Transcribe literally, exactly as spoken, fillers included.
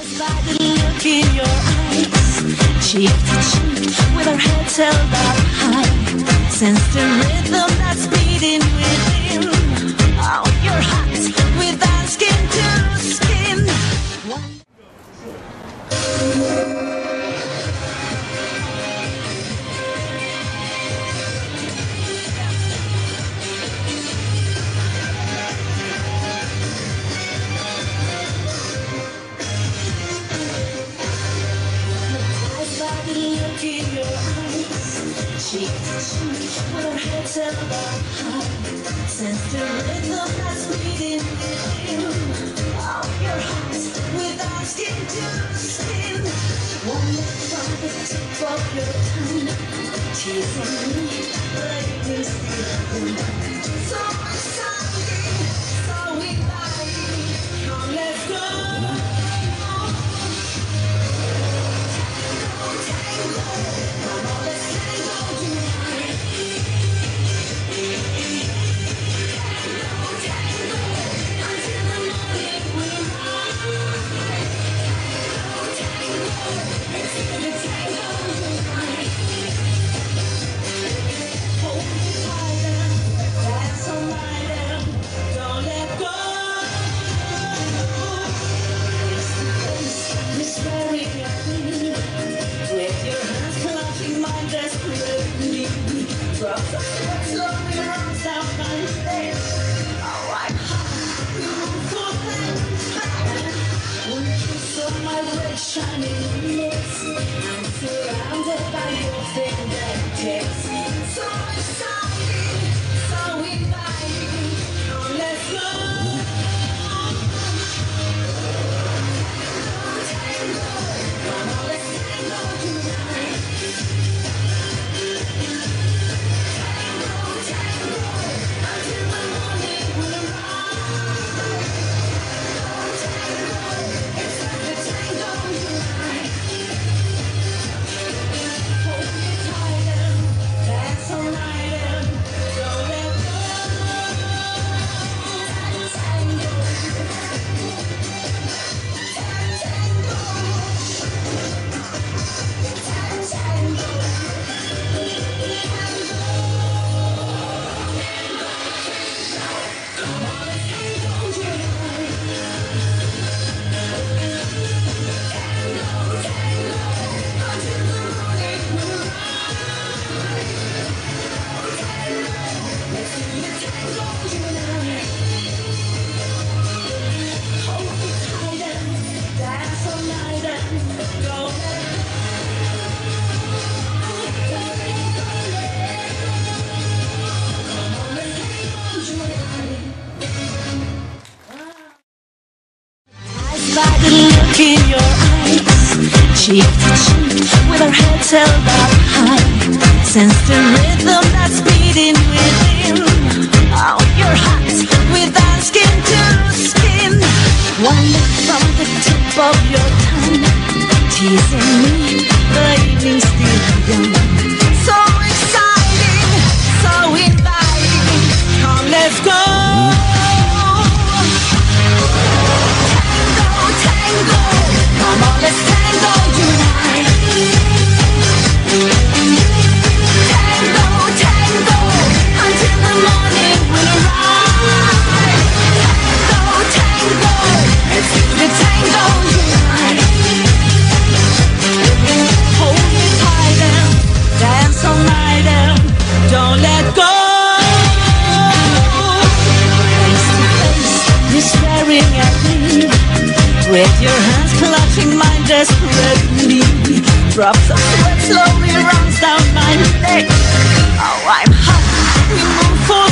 By the look in your eyes, cheek to cheek, with our heads held up high, sense the rhythm that's beating within. Oh, you're hot with our skin to skin. One look in your eyes, cheek to cheek, with our heads held up high, sense the rhythm that's beating within. Oh, you're hot with our skin to skin. One look from the tip of your tongue, teasing me, letting me steal. So exciting, so inviting. Come, let's go. Shining lips, I'm surrounded by your fingertips. So exciting, so inviting. Now let's go. Tango, come on, let's tango tonight. Tango, tango, until the morning will rise. Tango, it's time to tango. By the look in your eyes, cheek to cheek, with our heads held up high, sense the rhythm that's beating within. Oh, you're hot with our skin to skin. One look from the tip of your tongue, teasing me, leaving still young. So exciting, so inviting. Come, let's go. Come on, let's tango tonight. Tango, tango, until the morning will rise. Tango, tango, let's do the tango tonight. Hold me tight and dance all night and don't let go. Face to face, you're staring at me, with your hands clutching mine desperately. Drops of sweat slowly runs down my neck. Oh, I'm hot, we move forward.